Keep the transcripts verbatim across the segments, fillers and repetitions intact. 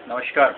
नमस्कार।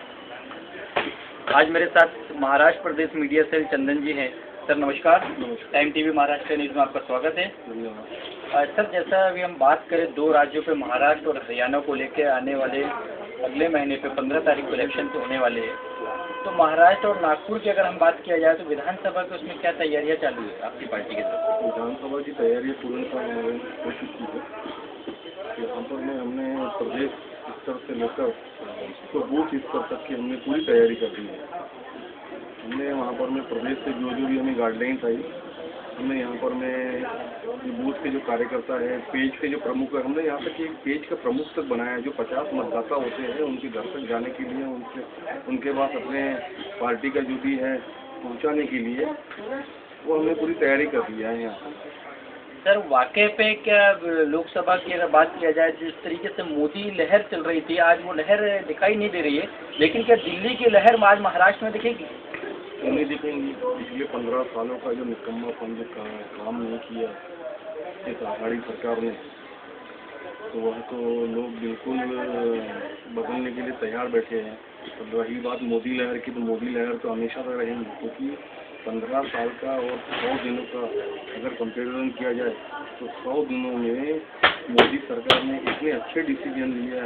आज मेरे साथ महाराष्ट्र प्रदेश मीडिया सेल चंदन जी हैं। सर नमस्कार। टाइम टीवी महाराष्ट्र न्यूज़ में आपका स्वागत है। सर जैसा अभी हम बात करें दो राज्यों पे महाराष्ट्र और हरियाणा को लेकर आने वाले अगले महीने पे पंद्रह तारीख को इलेक्शन तो होने वाले हैं, तो महाराष्ट्र और नागपुर की अगर हम बात किया जाए तो विधानसभा की उसमें क्या तैयारियां चालू है आपकी पार्टी की तरफ? विधानसभा की तैयारियाँ तुरंत हो चुकी है। यहाँ पर में हमने प्रदेश स्तर से लेकर तो बूथ स्तर तक की हमने पूरी तैयारी कर दी है। हमने वहाँ पर में प्रदेश से जो जो भी हमें गाइडलाइंस आई, हमने यहाँ पर में बूथ के जो कार्यकर्ता है, पेज के जो प्रमुख है, हमने यहाँ तक एक पेज का प्रमुख तक बनाया है। जो पचास मतदाता होते हैं उनके घर तक जाने के लिए, उनसे उनके पास अपने पार्टी का जो भी है पहुँचाने के लिए वो हमने पूरी तैयारी कर दी है यहाँ। सर वाकई पे क्या लोकसभा की अगर बात किया जाए, जिस तरीके से मोदी लहर चल रही थी आज वो लहर दिखाई नहीं दे रही है, लेकिन क्या दिल्ली की लहर आज महाराष्ट्र में दिखेगी? नहीं दिखेंगी। पिछले पंद्रह सालों का जो निकम्मापन जो का, काम नहीं किया इस आघाड़ी सरकार ने, तो वह तो लोग बिल्कुल बदलने के लिए तैयार बैठे हैं। तो रही बात मोदी लहर की, तो मोदी लहर तो हमेशा तक रहेंगी, क्योंकि पंद्रह साल का और सौ दिनों का अगर कंपेरिजन किया जाए तो सौ दिनों में मोदी सरकार ने इतने अच्छे डिसीजन लिया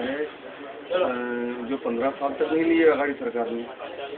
है जो पंद्रह साल तक नहीं लिए आघाड़ी सरकार ने।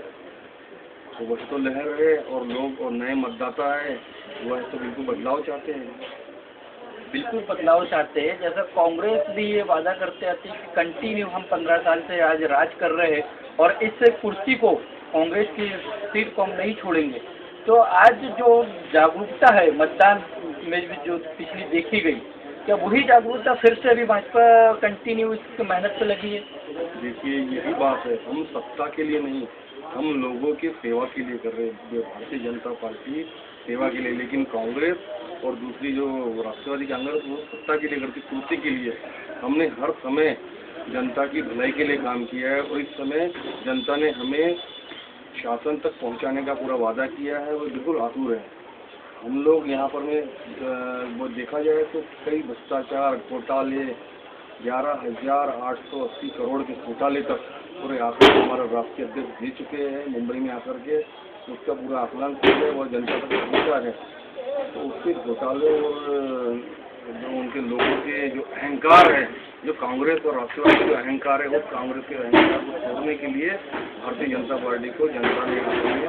तो वह तो लहर है और लोग और नए मतदाता है, वह तो बिल्कुल बदलाव चाहते हैं। बिल्कुल बदलाव चाहते हैं। जैसा कांग्रेस भी ये वादा करते आती है कि कंटिन्यू हम पंद्रह साल से आज राज कर रहे हैं और इस कुर्सी को, कांग्रेस की सीट को हम नहीं छोड़ेंगे। तो आज जो जागरूकता है मतदान में जो पिछली देखी गई, क्या वही जागरूकता फिर से अभी भाजपा कंटिन्यू इस मेहनत पे लगी है? देखिए यही बात है, हम सत्ता के लिए नहीं, हम लोगों की सेवा के लिए कर रहे हैं। भारतीय जनता पार्टी सेवा के लिए, लेकिन कांग्रेस और दूसरी जो राष्ट्रवादी कांग्रेस वो सत्ता के लिए करती, कुर्सी के लिए। हमने हर समय जनता की भलाई के लिए काम किया है और इस समय जनता ने हमें शासन तक पहुंचाने का पूरा वादा किया है, वो बिल्कुल आतुर है। हम लोग यहाँ पर में वो देखा जाए तो कई भ्रष्टाचार घोटाले, ग्यारह हजार आठ सौ अस्सी करोड़ के घोटाले तक पूरे आंकड़े हमारा राष्ट्रीय अध्यक्ष दे चुके हैं मुंबई में आकर के। उसका पूरा आकलन किया है, वह जनता तक पहुँचा है। तो उसके घोटाले और जो उनके लोगों के जो अहंकार है, जो कांग्रेस और राष्ट्रवादी का अहंकार है, उस कांग्रेस के अहंकार को छोड़ने के लिए भारतीय जनता पार्टी को जनता ने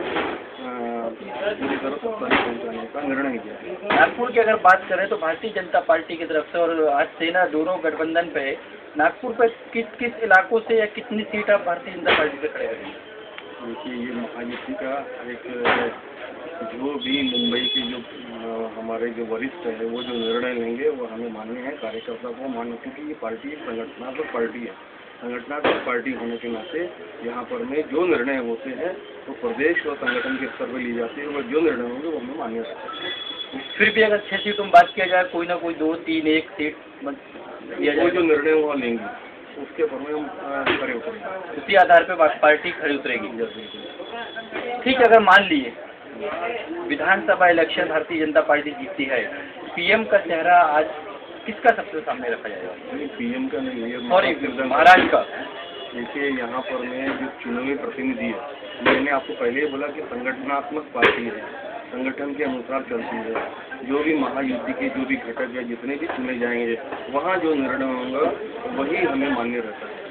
पूरी तरह सत्ता में पहुँचाने का निर्णय किया। नागपुर की अगर बात करें तो भारतीय जनता पार्टी की तरफ से और आज सेना दोनों गठबंधन पे है, नागपुर पर किस किस इलाकों से या कितनी सीट आप भारतीय जनता पार्टी पे खड़े करेंगे? देखिए ये महायुति का एक जो भी मुंबई के जो हमारे जो वरिष्ठ है वो जो निर्णय लेंगे वो हमें मान्य है, कार्यकर्ता को मान्य, क्योंकि ये पार्टी एक संगठनात्मक पार्टी है। संगठनात्मक पार्टी होने के नाते यहाँ पर में जो निर्णय होते हैं तो प्रदेश और संगठन के स्तर पर ली जाती है, और जो निर्णय होंगे वो हमें मान्य रहता है। फिर भी अगर छह सीटों में बात किया जाए, कोई ना कोई दो तीन एक सीट दिया जाए, कोई जो निर्णय वहाँ लेंगे उसके पर में हम खड़े उतरेंगे, उसी आधार पर पार्टी खड़ी उतरेगी। ठीक है, अगर मान लिए विधानसभा इलेक्शन भारतीय जनता पार्टी जीतती है, पीएम का चेहरा आज किसका सबसे सामने रखा जाएगा? नहीं पीएम का नहीं है, सॉरी महाराष्ट्र का। देखिए यहाँ पर में जो चुनावी प्रतिनिधि है, मैंने आपको पहले ही बोला कि संगठनात्मक पार्टी है, संगठन के अनुसार चलती है। जो भी महायुति के जो भी घटक है, जितने भी चुने जाएंगे, वहाँ जो निर्णय होगा वही हमें मान्य रहता है।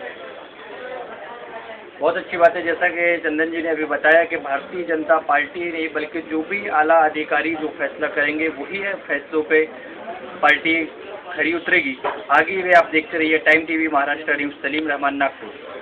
बहुत अच्छी बात है। जैसा कि चंदन जी ने अभी बताया कि भारतीय जनता पार्टी नहीं बल्कि जो भी आला अधिकारी जो फैसला करेंगे वही है फैसलों पे पार्टी खड़ी उतरेगी। आगे भी आप देखते रहिए time TV Maharashtra news. Salim Rahman, Nagpur.